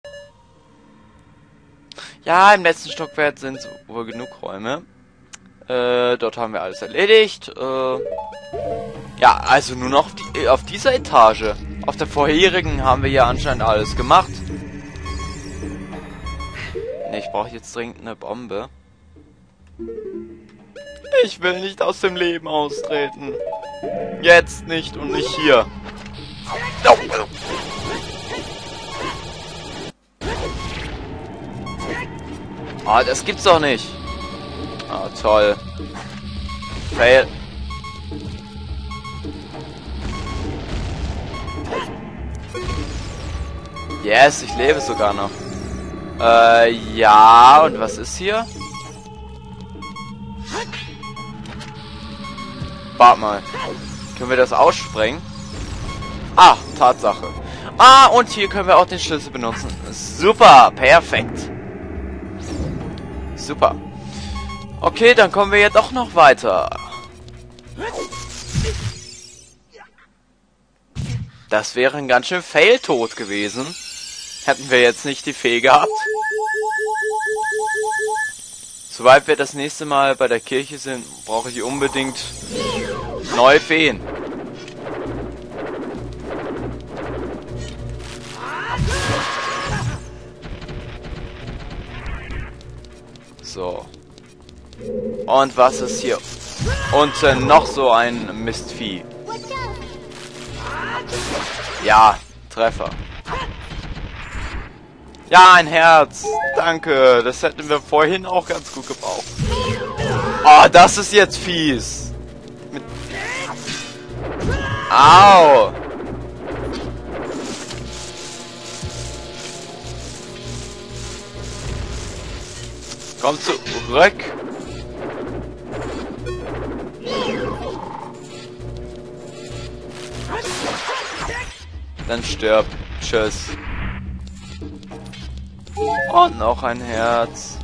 Ja, im letzten Stockwerk sind wohl genug Räume. Dort haben wir alles erledigt. Ja, also nur noch auf dieser Etage. Auf der vorherigen haben wir ja anscheinend alles gemacht. Ne, ich brauche jetzt dringend eine Bombe. Ich will nicht aus dem Leben austreten. Jetzt nicht und nicht hier. Ah, das gibt's doch nicht. Ah, toll. Fail. Yes, ich lebe sogar noch. Ja, und was ist hier? Warte mal. Können wir das aussprengen? Ah, Tatsache. Ah, und hier können wir auch den Schlüssel benutzen. Super, perfekt. Super. Okay, dann kommen wir jetzt auch noch weiter. Das wäre ein ganz schön Fail-Tod gewesen. Hätten wir jetzt nicht die Fee gehabt. Sobald wir das nächste Mal bei der Kirche sind, brauche ich unbedingt neue Feen. So. Und was ist hier unten noch so ein Mistvieh? Ja, Treffer. Ja, ein Herz. Danke. Das hätten wir vorhin auch ganz gut gebraucht. Oh, das ist jetzt fies. Au. Komm zurück. Dann stirb. Tschüss. Und noch ein Herz.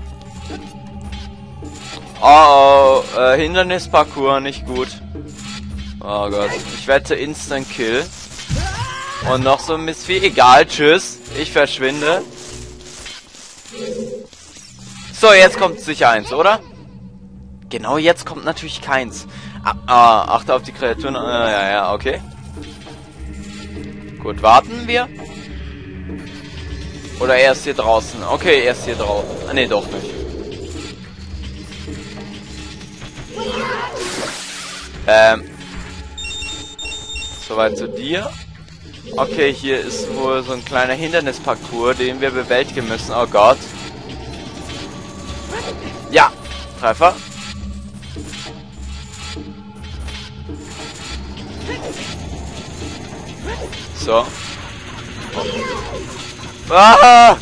Oh, Hindernisparcours, nicht gut. Oh Gott. Ich wette Instant Kill. Und noch so ein Mistvieh. Egal, tschüss. Ich verschwinde. So, jetzt kommt sicher eins, oder? Genau, jetzt kommt natürlich keins. Achte auf die Kreaturen. Ja, okay. Gut, warten wir. Oder erst hier draußen. Okay, erst hier draußen. Ah, ne, doch nicht. Soweit zu dir. Okay, hier ist wohl so ein kleiner Hindernisparcours, den wir bewältigen müssen. Oh Gott. Ja, Treffer. So. Ah!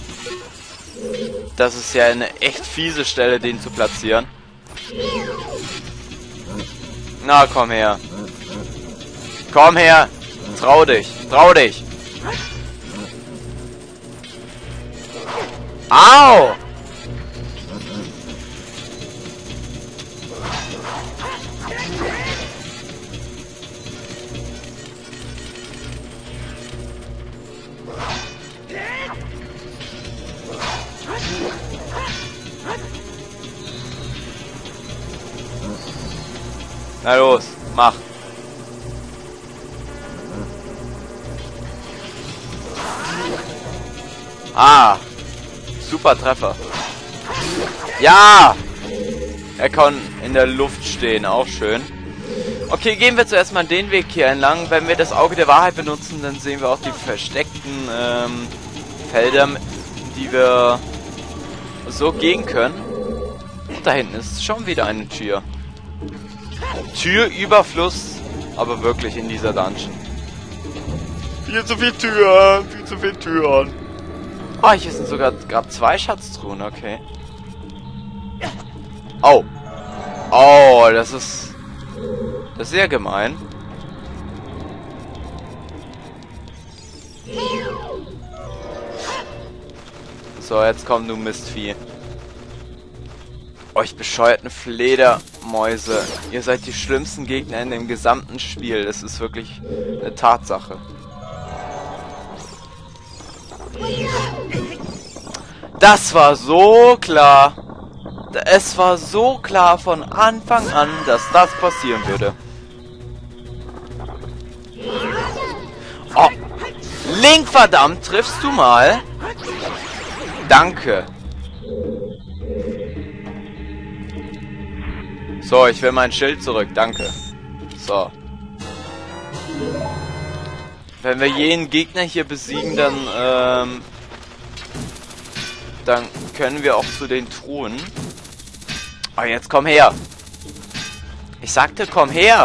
Das ist ja eine echt fiese Stelle, den zu platzieren. Na, komm her. Komm her. Trau dich. Trau dich. Au! Na los, mach. Ah, super Treffer. Ja! Er kann in der Luft stehen, auch schön. Okay, gehen wir zuerst mal den Weg hier entlang. Wenn wir das Auge der Wahrheit benutzen, dann sehen wir auch die versteckten Felder, die wir so gehen können. Und da hinten ist schon wieder eine Tür. Türüberfluss, aber wirklich in dieser Dungeon. Viel zu viel Türen, viel zu viel Türen. Ah, hier sind sogar gerade 2 Schatztruhen, okay. Oh. Oh, das ist sehr gemein. So, jetzt komm du Mistvieh. Euch bescheuerten Fledermäuse. Ihr seid die schlimmsten Gegner in dem gesamten Spiel. Das ist wirklich eine Tatsache. Das war so klar. Es war so klar von Anfang an, dass das passieren würde. Oh. Link, verdammt, triffst du mal? Danke. So, ich will mein Schild zurück, danke. So. Wenn wir jeden Gegner hier besiegen, dann können wir auch zu den Truhen. Oh, jetzt komm her. Ich sagte, komm her.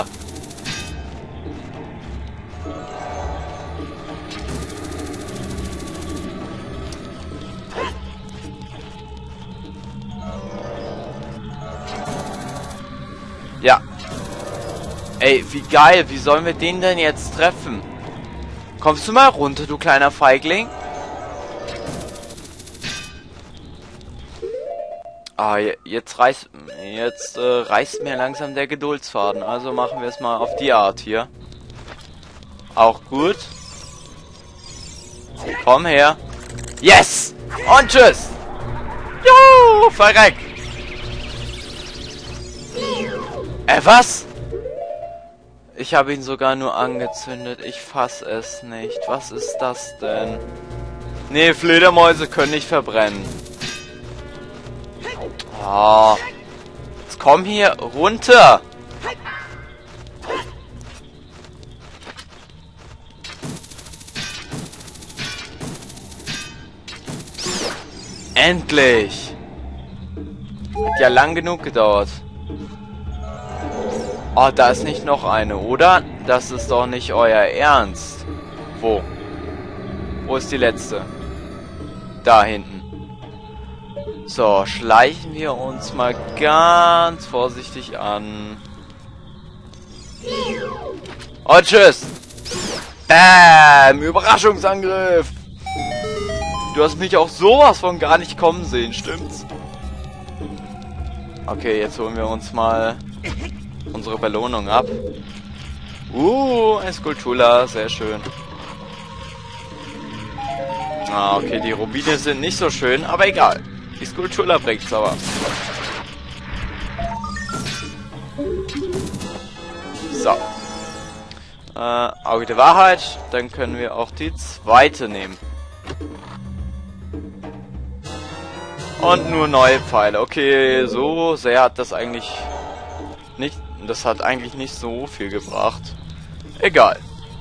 Ja. Ey, wie geil. Wie sollen wir den denn jetzt treffen? Kommst du mal runter, du kleiner Feigling? Ah, jetzt reißt mir langsam der Geduldsfaden. Also machen wir es mal auf die Art hier. Auch gut. Komm her. Yes! Und tschüss! Juhu! Verreck! Was? Ich habe ihn sogar nur angezündet. Ich fass es nicht. Was ist das denn? Nee, Fledermäuse können nicht verbrennen. Oh. Jetzt komm hier runter. Endlich. Hat ja lang genug gedauert. Oh, da ist nicht noch eine, oder? Das ist doch nicht euer Ernst. Wo? Wo ist die letzte? Da hinten. So, schleichen wir uns mal ganz vorsichtig an. Oh, tschüss. Bam, Überraschungsangriff. Du hast mich auch sowas von gar nicht kommen sehen, stimmt's? Okay, jetzt holen wir uns mal unsere Belohnung ab. Ein Skulltula, sehr schön. Ah, okay, die Rubine sind nicht so schön, aber egal. Die Skulltula bringt's aber. So. Auge der Wahrheit. Dann können wir auch die zweite nehmen. Und nur neue Pfeile. Okay, so sehr hat das eigentlich nicht... Das hat eigentlich nicht so viel gebracht. Egal.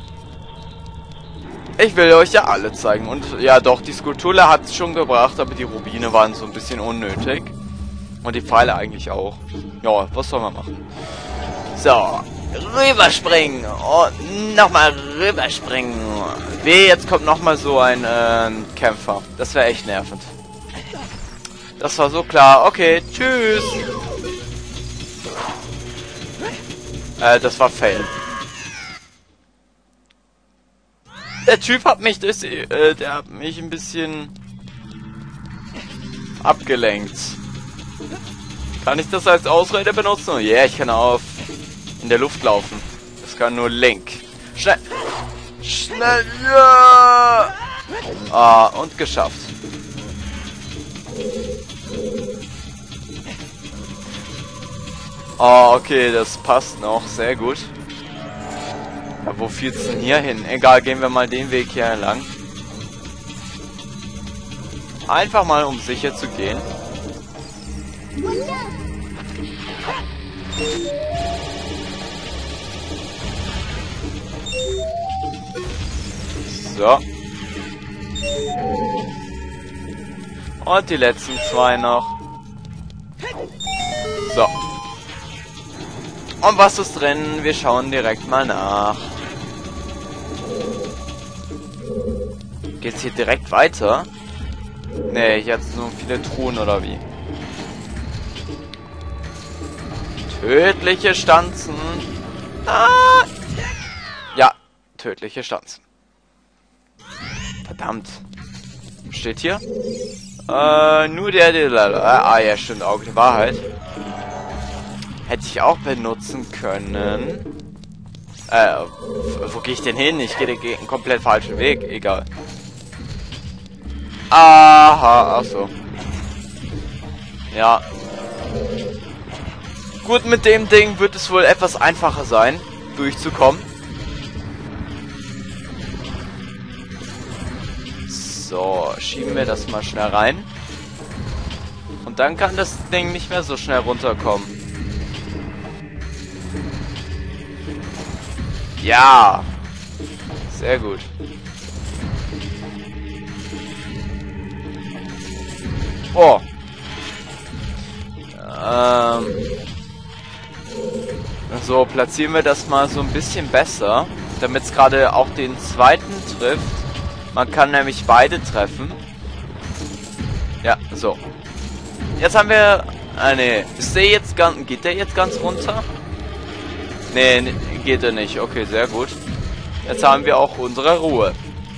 Ich will euch ja alle zeigen. Und ja doch, die Skulltula hat es schon gebracht, aber die Rubine waren so ein bisschen unnötig. Und die Pfeile eigentlich auch. Ja, was soll man machen? So, rüberspringen. Und nochmal rüberspringen. Weh, jetzt kommt nochmal so ein Kämpfer. Das wäre echt nervend. Das war so klar. Okay, tschüss. Das war Fail. Der Typ hat mich der hat mich ein bisschen abgelenkt. Kann ich das als Ausrede benutzen? Oh yeah, ich kann in der Luft laufen. Das kann nur Link. Schnell! Schnell! Ja! Ah, und geschafft. Oh, okay, das passt noch. Sehr gut. Ja, wo führt's denn hier hin? Egal, gehen wir mal den Weg hier entlang. Einfach mal, um sicher zu gehen. So. Und die letzten zwei noch. So. Und was ist drin? Wir schauen direkt mal nach. Geht's hier direkt weiter? Nee, jetzt so viele Truhen oder wie? Tödliche Stanzen. Ah! Ja, tödliche Stanzen. Verdammt. Steht hier? Nur der... Ah ja, stimmt, Auge der Wahrheit. Hätte ich auch benutzen können. Wo gehe ich denn hin? Ich gehe den komplett falschen Weg. Egal. Aha, achso. Ja. Gut, mit dem Ding wird es wohl etwas einfacher sein, durchzukommen. So, schieben wir das mal schnell rein. Und dann kann das Ding nicht mehr so schnell runterkommen. Ja. Sehr gut. Oh. So, platzieren wir das mal so ein bisschen besser, damit es gerade auch den zweiten trifft. Man kann nämlich beide treffen. Ja, so. Jetzt haben wir... ne. Ist der jetzt ganz... Geht der jetzt ganz runter? Ne, geht er nicht. Okay, sehr gut. Jetzt haben wir auch unsere Ruhe.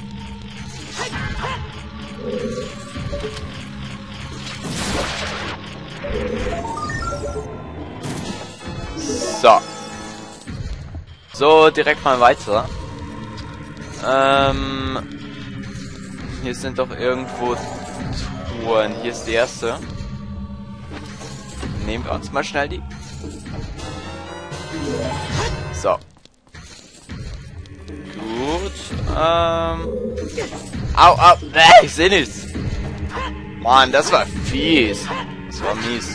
So. So, direkt mal weiter. Hier sind doch irgendwo Truhen. Hier ist die erste. Nehmen wir uns mal schnell die. So. Gut. Au, au. Ich sehe nichts. Mann, das war fies. Das war mies.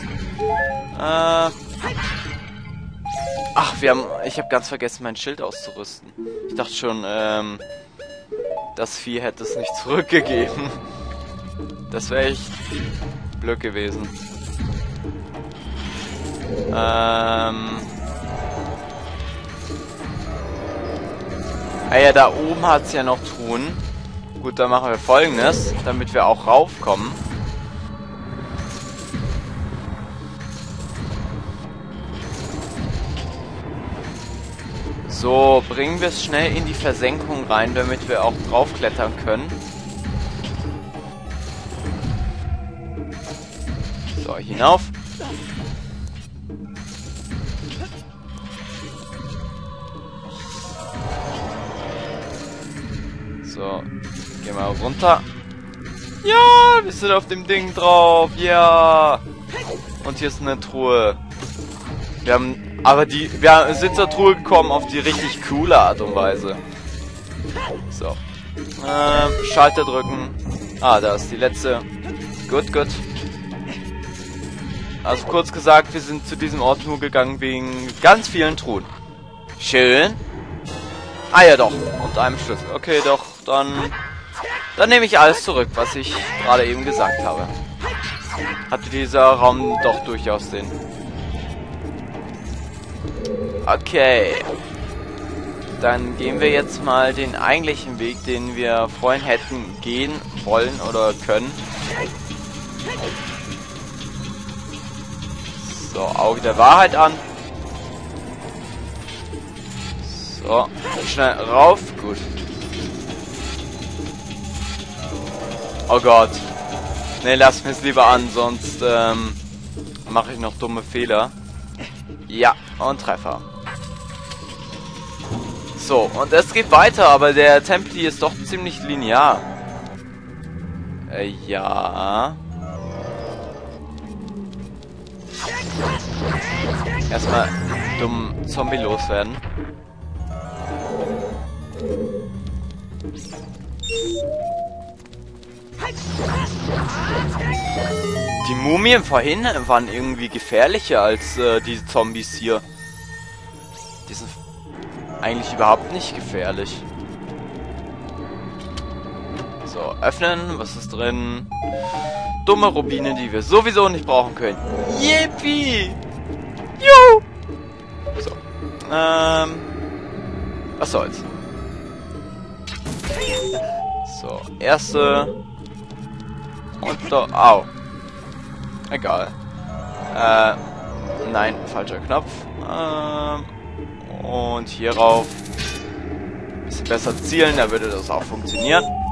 Ach, ich habe ganz vergessen, mein Schild auszurüsten. Ich dachte schon, das Vieh hätte es nicht zurückgegeben. Das wäre echt blöd gewesen. Ah ja, da oben hat es ja noch Truhen. Gut, dann machen wir Folgendes, damit wir auch raufkommen. So, bringen wir es schnell in die Versenkung rein, damit wir auch draufklettern können. So, hinauf. So, gehen wir runter. Ja, wir sind auf dem Ding drauf. Ja. Und hier ist eine Truhe. Wir sind zur Truhe gekommen auf die richtig coole Art und Weise. So. Schalter drücken. Ah, da ist die letzte. Gut, gut. Also kurz gesagt, wir sind zu diesem Ort nur gegangen wegen ganz vielen Truhen. Schön. Ah ja, doch. Und einem Schlüssel. Okay, doch. Dann nehme ich alles zurück, was ich gerade eben gesagt habe. Hatte dieser Raum doch durchaus Sinn. Okay. Dann gehen wir jetzt mal den eigentlichen Weg, den wir vorhin hätten gehen wollen oder können. So, Auge der Wahrheit an. So, schnell rauf. Gut. Oh Gott. Ne, lass mir es lieber an, sonst mache ich noch dumme Fehler. Ja, und Treffer. So, und es geht weiter, aber der Tempel hier ist doch ziemlich linear. Ja. Erstmal dumm Zombie loswerden. Die Mumien vorhin waren irgendwie gefährlicher als diese Zombies hier. Die sind eigentlich überhaupt nicht gefährlich. So, öffnen. Was ist drin? Dumme Rubine, die wir sowieso nicht brauchen können. Yippie! Juhu! So. Was soll's? So, erste. Und da. Au. Egal. Nein, falscher Knopf. Und hierauf. Bisschen besser zielen, da würde das auch funktionieren.